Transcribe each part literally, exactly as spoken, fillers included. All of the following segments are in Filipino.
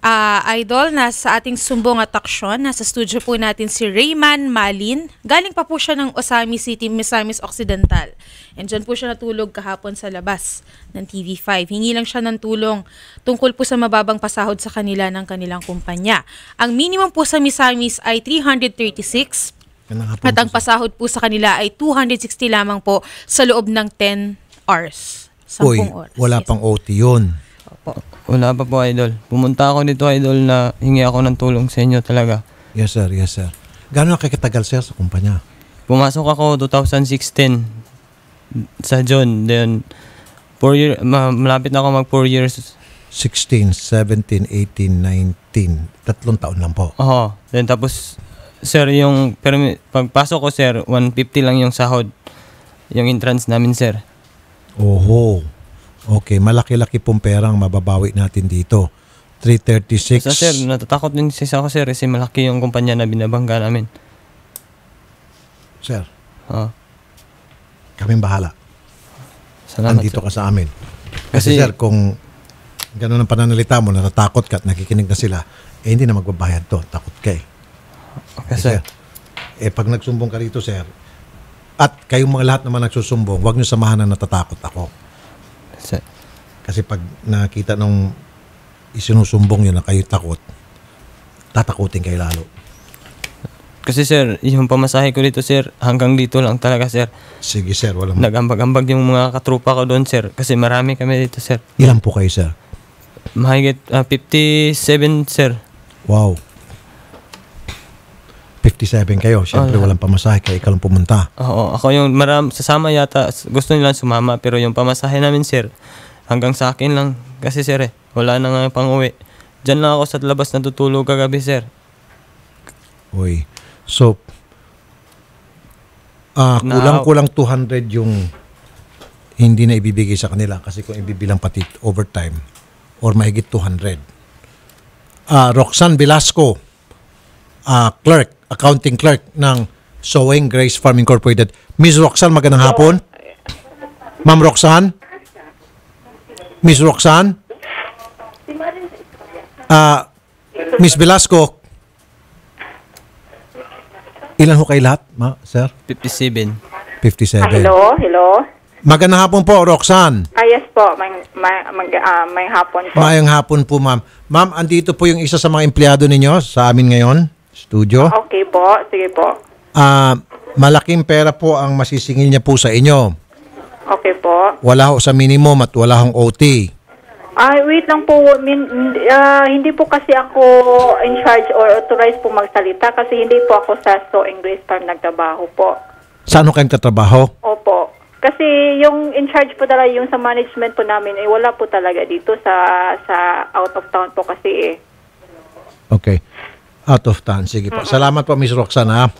Uh, Idol, nasa ating sumbong at aksyon, nasa studio po natin si Rayman Malin. Galing pa po siya ng Osami City, Misamis Occidental. And dyan po siya natulog kahapon sa labas ng T V five. Hingi lang siya ng tulong tungkol po sa mababang pasahod sa kanila ng kanilang kumpanya. Ang minimum po sa Misamis ay three hundred thirty-six at ang pasahod po sa kanila ay two hundred sixty lamang po sa loob ng ten hours. Uy, oras. wala pang O T yun. Opo. Wala pa po, Idol. Pumunta ako dito, Idol, na hingi ako ng tulong sa inyo talaga. Yes, sir. Yes, sir. Gano'n kakitagal, sir, sa kumpanya? Pumasok ako two thousand sixteen sa June. Then, four year, malapit na ako mag four years. sixteen, seventeen, eighteen, nineteen. Tatlong taon lang po. Oo. Then, tapos, sir, yung pagpasok ko, sir, one fifty lang yung sahod. Yung entrance namin, sir. Oho. Okay, malaki-laki pong perang mababawi natin dito. three thirty-six. Basta, sir, natatakot din siya ako, sir, kasi malaki yung kumpanya na binabangga namin. Sir, Oo. kaming bahala. Salamat, Andito sir. ka sa amin. Kasi, Kasi- sir, kung gano'n ang pananalita mo, natatakot ka at nakikinig na sila, eh hindi na magbabayad to. Takot ka eh. Okay, Eh, sir. Eh, pag nagsumbong ka rito, sir, at kayong mga lahat naman nagsusumbong, huwag nyo samahan na natatakot ako. Sir. Kasi pag nakita nung isinusumbong nyo na kayo takot, tatakutin kayo lalo. Kasi, sir, yung pamasahe ko dito, sir, hanggang dito lang talaga, sir. Sige, sir. Walang... Nagambag-ambag yung mga katrupa ko doon, sir. Kasi marami kami dito, sir. Ilan po kayo, sir? Mahigit uh, fifty-seven, sir. Wow. fifty-seven kayo. Siyempre, Oh, walang pamasahe kaya ikaw lang pumunta. Oo, ako yung maram, sasama yata. Gusto nilang sumama, pero yung pamasahe namin, sir, hanggang sa akin lang. Kasi, sir, eh, wala na nga pang uwi. Diyan lang ako sa labas natutulog kagabi, sir. Uy. So, ah kulang-kulang two hundred yung hindi na ibibigay sa kanila kasi kung ibibilang pati overtime or mahigit two hundred. Ah Roxanne Velasco, ah clerk, accounting clerk ng Sowing Grace Farm Incorporated. Miss Roxanne, magandang hapon. Ma'am Roxanne? Miss Roxanne? Ah Miss Velasco, ilan ho kayo lahat, ma, sir? fifty-seven. fifty-seven. Hello, hello. Magandang hapon po, Roxanne. Ah, yes po, may, may, mag, ah, may hapon po. Mayang hapon po, ma'am. Ma'am, andito po yung isa sa mga empleyado ninyo sa amin ngayon, studio. Okay po, sige po. Ah, malaking pera po ang masisingil niya po sa inyo. Okay po. Wala ho sa minimum at wala hong O T. Ay, wait lang po. Min, ah, hindi po kasi ako in charge or authorized po magsalita kasi hindi po ako sa Sowing Grace Farm nagtrabaho po. Saan ho kayong tatrabaho? Opo. Kasi yung in charge po talaga, yung sa management po namin, eh, wala po talaga dito sa sa out of town po kasi eh. Okay. Out of town. Sige po. Salamat po, Miss Roxanne, ha?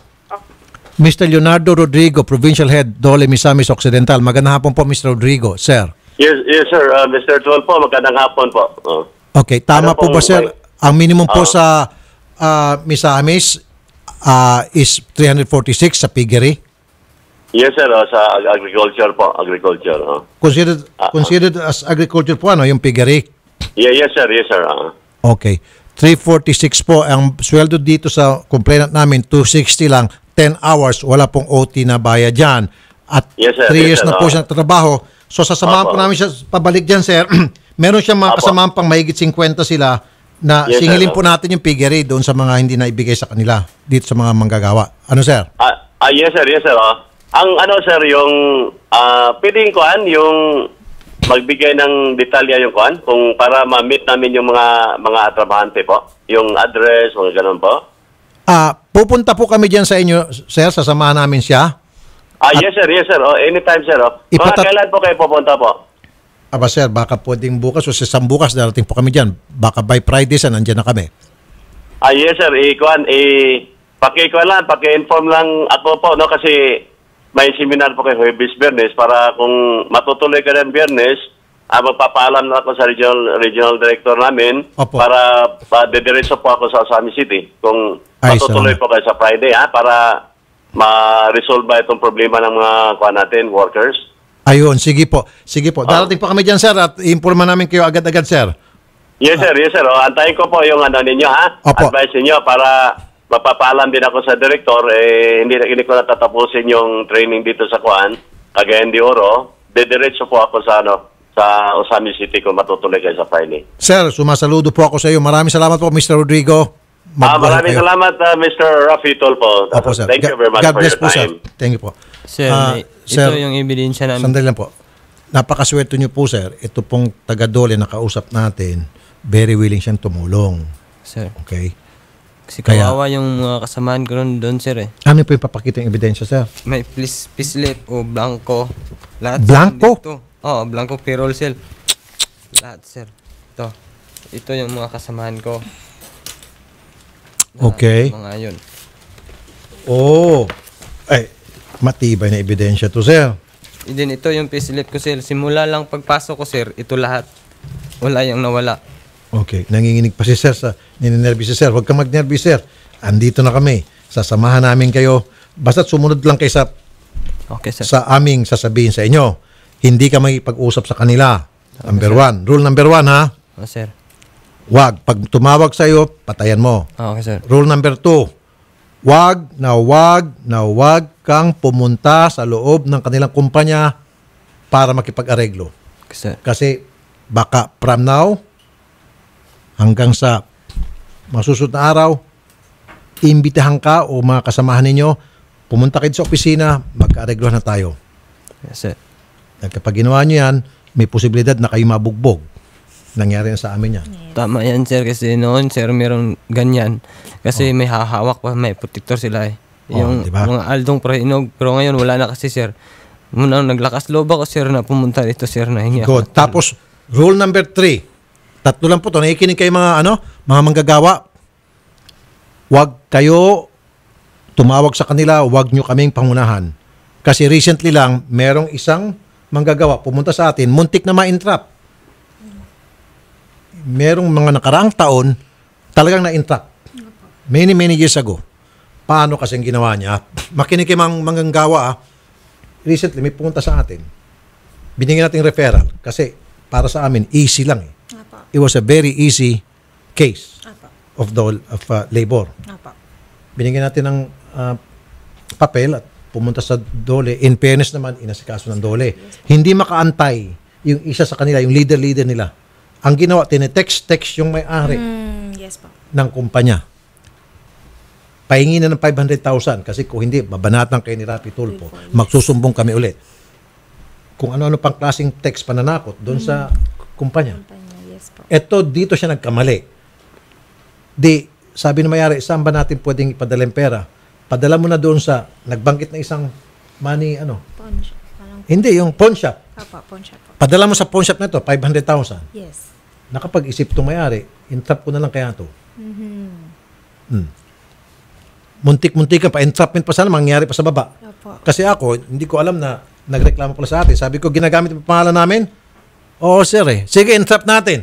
Mister Leonardo Rodrigo, Provincial Head, Dole, Misamis Occidental. Magandang hapon po, Mister Rodrigo. Sir. Yes, yes sir. Uh, Mister Tuol po, magandang hapon po. Uh, Okay, tama ano po ba, pong- sir? Ang minimum po Ah. sa uh, Misamis uh, is three hundred forty-six sa piggery. yes sir, uh, sa ag- agriculture po, agriculture. Uh. Considered Ah, ah. considered as agriculture po, ano, yung piggery. Yeah, yes sir, yes sir. Uh. Okay. three forty-six po. Ang sweldo dito sa complainant namin, two sixty lang, ten hours. Wala pong O T na bayad dyan. At Yes, sir. three Yes, years sir. na po Ah. siya nagtatrabaho. So sasamahan po Apo. namin siya pabalik dyan, sir. Meron siyang mga Apo. kasamahan pang mahigit fifty sila na Yes, sir. singilin po natin yung piggery doon sa mga hindi na ibigay sa kanila dito sa mga manggagawa. Ano, sir? Ah, ah, yes sir, yes sir. Uh. Ang ano sir, yung uh, pwedeng kuan, yung magbigay ng detalya yung kuan, kung para ma-meet namin yung mga mga trabahante po. Yung address, mga ganun po. Ah, pupunta po kami diyan sa inyo, sir. Sasamahan namin siya. Ah, yes sir, yes sir. Oh, anytime sir. Oh. Mga Ipatat- kailan po kayo pupunta po? Aba, sir, baka pwedeng bukas o sa isang bukas darating po kami diyan. Baka by Friday sa nandiyan na kami. Ah, yes sir, ikuan, eh, paki-ikuan lang, paki-inform lang ako po, no, kasi may seminar po kay Huwebes Biyernes para kung matutuloy ka ng Biyernes, ah, magpapaalam na ako sa regional regional director namin. Opo. Para pa dediretso po ako sa Osami City kung Ay, matutuloy salamat. po kayo sa Friday, ha, para ma-resolve ba itong problema ng mga kuan natin, workers. Ayun, sige po. Sige po. Darating po kami diyan, sir, at i-informa namin kayo agad-agad, sir. Yes, sir. Yes, sir. O, antayin ko po yung ano ninyo, ha? Opo. Advice ninyo para mapapaalam din ako sa director. Eh, hindi, hindi ko natatapusin yung training dito sa Kuan, Cagayan de Oro. Dediretso po ako sa ano sa Osami City kung matutuloy kayo sa filing. Sir, sumasaludo po ako sa iyo. Maraming salamat po, Mister Rodrigo. Ah, Mabuhay maraming kayo. salamat, uh, Mister Rafi Tolpo. Opo, sir. Thank you very much God for bless your po, sir. time. Thank you po. Sir, Ah, may- sir, ito yung ebidensya namin. Sandali lang po. Napakaswerte niyo po, sir. Ito pong taga-Dole na kausap natin, very willing siyang tumulong. Sir, Okay? kasi Kaya- kawawa yung mga kasamahan ko ron doon, sir eh. Ano po yung papakita yung ebidensya, sir? May plis, pislip o blanco. Lahat Blanco? dito. Oo, oh, blanco payroll, sir. Lahat, sir. Ito. Ito yung mga kasamahan ko. Lahat, Okay. Mga yun. Oh. Ay, matibay na ebidensya to, sir. And then ito yung payslip ko, sir. Simula lang pagpasok ko, sir, ito lahat. Wala yung nawala. Okay. Nanginginig pa si sir sa nininervous si sir. Huwag kang mag-nervous, sir. Andito na kami. Sasamahan namin kayo. Basta't sumunod lang kayo sa, Okay, sir. sa aming sasabihin sa inyo. Hindi ka makipag-usap sa kanila. Number one. Rule number one, ha? Oh, sir. Wag. Pag tumawag sa iyo, patayan mo. Oh, okay, sir. Rule number two. Wag na wag na wag kang pumunta sa loob ng kanilang kumpanya para makipag-areglo. Okay, sir. Kasi baka from now hanggang sa masusunod na araw, imbitahan ka o mga kasamahan ninyo, pumunta kayo sa opisina, mag-areglo na tayo. Yes, sir. At kapag ginawa nyo yan, may posibilidad na kayo mabugbog. Nangyari na sa amin yan. Tama yan, sir. Kasi noon, sir, meron ganyan. Kasi may hahawak pa, may protector sila eh. Oh, Yung diba? mga Aldong Prahinog. Pero ngayon, wala na kasi, sir. Muna, naglakas loob ako, sir, na pumunta dito, sir, na hingi Good. ako. Tapos, rule number three. Tatlo lang po to. Nakikinig kayo mga, ano, mga manggagawa. Huwag kayo tumawag sa kanila, huwag nyo kaming pangunahan. Kasi recently lang, merong isang manggagawa pumunta sa atin, muntik na ma-entrap. Merong mga nakaraang taon, talagang na-entrap. Many, many years ago. Paano kasing ginawa niya? Makinig kayo mga manggagawa, ah. Recently, may pumunta sa atin. Binigyan natin referral kasi para sa amin, easy lang eh. Apa. It was a very easy case Apa. of the of uh, labor. Apa. Binigyan natin ng uh, papel at pumunta sa Dole. In fairness naman, inasikaso ng Dole. Hindi makaantay yung isa sa kanila, yung leader-leader nila. Ang ginawa, tinetext-text yung may-ari Mm, yes po. ng kumpanya. Pahingi na ng five hundred thousand kasi kung hindi, babanatan kayo ni Rapi Tulfo. Magsusumbong kami ulit. Kung ano-ano pang klaseng text pananakot doon sa kumpanya. Yes po. Eto, dito siya nagkamali. Di, sabi ng mayari, saan ba natin pwedeng ipadala yung pera? Padala mo na doon sa, nagbanggit na isang money, ano? Pawn shop. Parang, Hindi, yung pawn shop. apa, pawn shop po. Padala mo sa pawn shop na ito, five hundred thousand. Yes. Nakapag-isip itong mayari, intrap ko na lang kaya ito. Mm-hmm. Hmm. Muntik-muntikan pa, entrapment pa sana, mangyari pa sa baba. Opo. Kasi ako, hindi ko alam na nagreklamo pala sa atin. Sabi ko, ginagamit yung pangalan namin? Oo, sir eh. Sige, entrap natin.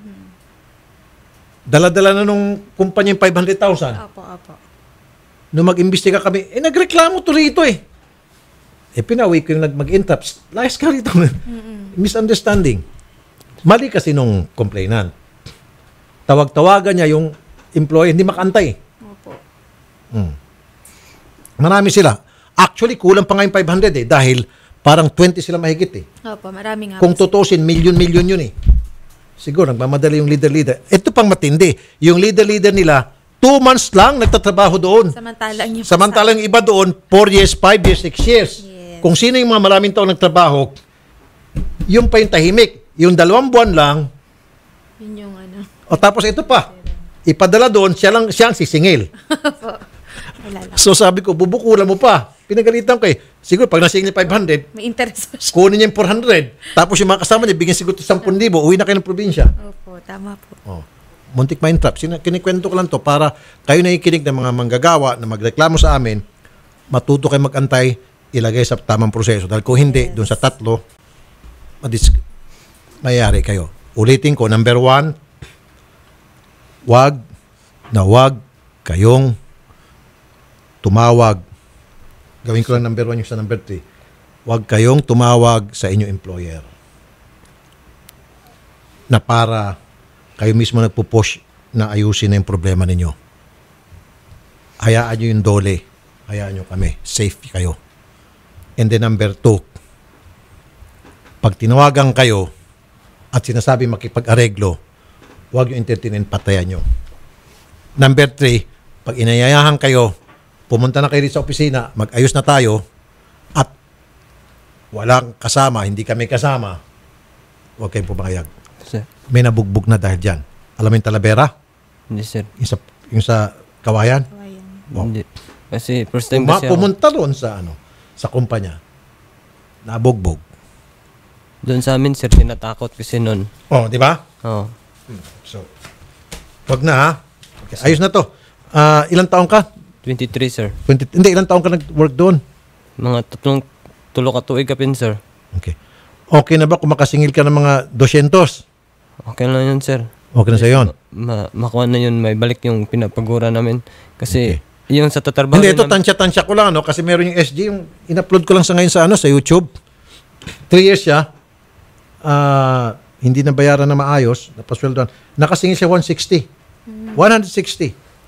Dala-dala na nung kumpanya yung five hundred thousand. Opo, opo. Nung mag-imbestiga kami, eh, nagreklamo to rito eh. Eh, pinawi ko yung nag- mag-entrap. Layas ka rito. Misunderstanding. Mali kasi nung complainant. Tawag-tawagan niya yung employee, hindi makaantay. Opo. Hmm. Marami sila. Actually, kulang pa nga yung five hundred eh, dahil parang twenty sila mahigit eh. Opo, marami nga Kung po. tutusin, milyon-milyon yun eh. Siguro, nagmamadali yung leader-leader. Ito pang matindi. Yung leader-leader nila, two months lang nagtatrabaho doon. Samantalang yung Samantalang yung iba doon, four years, five years, six years. Yes. Kung sino yung mga maraming taon nagtrabaho, yung pa yung tahimik. Yung dalawang buwan lang, Yun yung ano. o tapos ito pa, ipadala doon, siya lang siyang sisingil. Wala lang. So sabi ko, bubukulan mo pa. Pinagalitan ko eh. Siguro pag nasingil five hundred, May interest pa siya. kunin niya yung four hundred. Tapos yung mga kasama niya, bigyan siguro ten thousand, uwi na kayo ng probinsya. Opo, tama po. Oh. Muntik ma-entrap. Sina- Kinikwento ko lang to para kayo nakikinig ng mga manggagawa na magreklamo sa amin, matuto kayo mag-antay, ilagay sa tamang proseso. Dahil kung hindi, doon sa tatlo, madis- mayayari kayo. Ulitin ko, number one, wag na wag kayong tumawag. Gawin ko lang number one yung sa number three. Wag kayong tumawag sa inyong employer na para kayo mismo nagpo-push na ayusin na yung problema ninyo. Hayaan nyo yung dole. Hayaan nyo kami. Safe kayo. And then number two, pag tinawagan kayo at sinasabi makipag-areglo, huwag nyo entertainin, patayan nyo. Number three, pag inayayahan kayo, pumunta na kayo dito sa opisina, mag-ayos na tayo, at walang kasama, hindi kami kasama, huwag kayong pumayag. Sir. May nabugbog na dahil dyan. Alam mo yung Talavera? Hindi, sir. Yung sa, yung sa Kawayan? Wow. Hindi. Kasi first time Puma, kasi ako. pumunta doon sa ano, sa kumpanya. Nabugbog. Doon sa amin, sir, tinatakot kasi noon. Oh, di ba? Oo. So, wag na ha. Okay, ayos na to. Ah, ilang taon ka? twenty-three, sir. twenty, hindi, ilang taon ka nag-work doon? Mga tatlong tulo ka tuig kapin, sir. Okay. Okay na ba kung makasingil ka ng mga two hundred? Okay lang yun, sir. Okay na sa yon. Ma makuha na yun, may balik yung pinapagura namin. Kasi yung sa tatrabaho Hindi, ito namin- tansya-tansya ko lang, no? Kasi meron yung S G, yung in-upload ko lang sa ngayon sa ano, sa YouTube. Three years siya. Ah, hindi na bayaran na maayos, napasweldoan. Nakasingil siya one sixty. one sixty.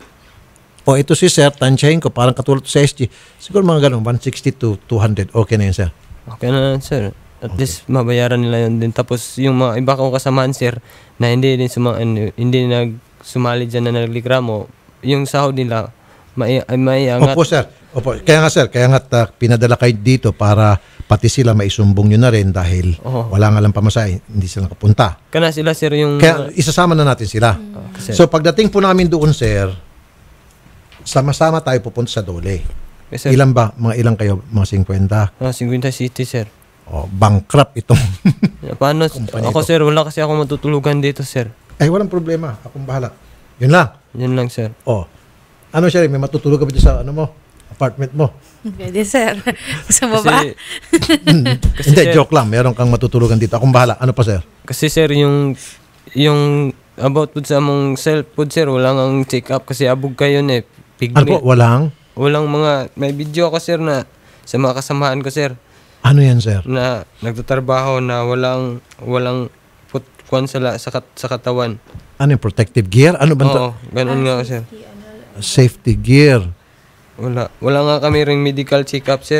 O ito si Sir, tansyahin ko, parang katulad sa S G. Siguro mga ganun, one sixty to two hundred. Okay na yun, Sir. Okay na, sir. At least mabayaran nila yun din. Tapos yung mga iba kong kasamaan, sir, na hindi din suma, hindi nag sumali dyan na nagligramo, yung sahod nila, may, may angat. Opo, Sir. Opo. Kaya nga, Sir, kaya nga uh, pinadala kayo dito para pati sila maisumbong nyo na rin dahil Oo. wala nga lang pamasahe, hindi sila nakapunta. Kana sila, sir, yung... Kaya isasama na natin sila. Sir. So pagdating po namin doon, Sir, sama-sama tayo pupunta sa Dole. Yes, sir. Ilan ba? Mga ilang kayo? Mga fifty? Ah, fifty City, sir. O, bankrupt itong... Paano? Kumpanya Ako, ito. sir, wala kasi ako matutulugan dito, sir. Ay, walang problema. Akong bahala. Yun lang. Yun lang, sir. O, ano siya, may matutulog ka ba dito sa ano mo? Apartment mo? Pwede, sir. Gusto mo ba? Kasi, kasi Hindi, sir, joke lang. Meron kang matutulugan dito. Akong bahala. Ano pa, Sir? Kasi, sir, yung... Yung about po sa mong self food, sir, walang ang check up kasi abog kayo eh. Pigmi. Ano po? Walang? Walang mga... May video ako, sir, na sa mga kasamaan ko, sir, Ano yan, Sir? na nagtatrabaho na walang... Walang put kwan sa, la- sa, kat, sa katawan. Ano yung protective gear? Ano ba? Oo, ganun nga, sir. Safety gear. Wala. Wala nga kami ring medical check-up, sir.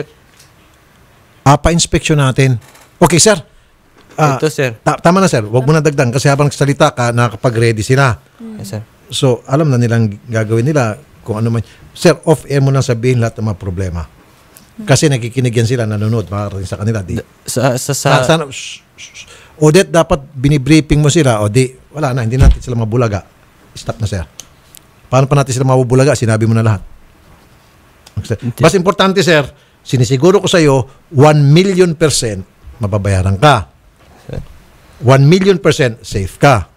Ah, pa-inspection natin. Okay, Sir. Ah, Ito, sir. ta- tama na, Sir. Huwag mo na dagdag kasi habang nagsalita ka, nakapag-ready sila. Yes, sir. So, alam na nilang gagawin nila kung ano man. Sir, off-air mo na sabihin lahat ng mga problema. Kasi nakikinig yan sila, nanonood, makakarating sa kanila. Di, Sa... Sa... sa sa, sana, shh, shh, shh. Odette, dapat binibriefing mo sila. O di, wala na, hindi natin sila mabulaga. Stop na, Sir. Paano pa natin sila mabubulaga? Sinabi mo na lahat. Okay. Mas importante, Sir, sinisiguro ko sa iyo, one million percent mababayaran ka. one million percent safe ka.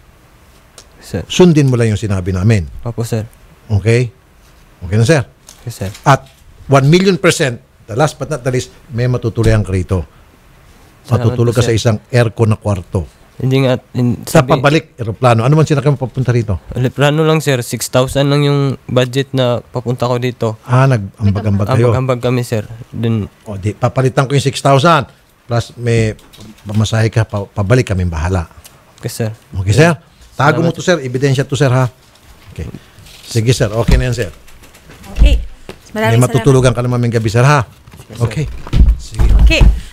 sir. Sundin mo lang yung sinabi namin. Opo, sir. Okay? Okay na, Sir. Yes, sir. At one million percent, the last but not the least, may matutuloyan ka rito. Salamat Matutulog po, ka sa sir. isang aircon na kwarto. Hindi nga... In, Sa pabalik, aeroplano. Ano man sinakay mo papunta rito? Leprano lang, sir. six thousand lang yung budget na papunta ko dito. Ah, nag-ambag-ambag kayo. Ambag-ambag kami, sir. Dun, O, di, papalitan ko yung six thousand. Plus, may pamasahe ka, pa, pabalik kami bahala. okay, sir. Okay, Sir? Tago mo to, Sir. Ebidensya to, Sir, ha? Okay. Sige, Sir. Okay na yan, Sir. Okay. May Maraming salamat. matutulugan ka naman ng gabi, Sir, ha? Okay. Sige. Okay.